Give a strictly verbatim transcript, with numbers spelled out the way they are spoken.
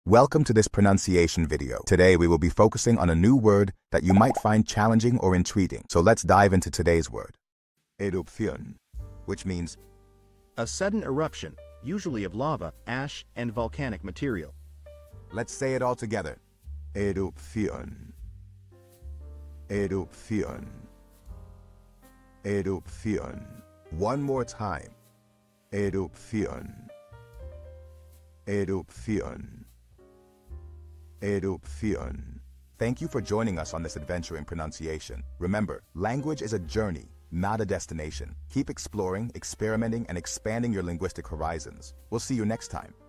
Welcome to this pronunciation video. Today we will be focusing on a new word that you might find challenging or intriguing. So let's dive into today's word. Erupción, which means a sudden eruption, usually of lava, ash, and volcanic material. Let's say it all together. Erupción. Erupción. Erupción. One more time. Erupción. Erupción. Erupción. Thank you for joining us on this adventure in pronunciation. Remember, language is a journey, not a destination. Keep exploring, experimenting, and expanding your linguistic horizons. We'll see you next time.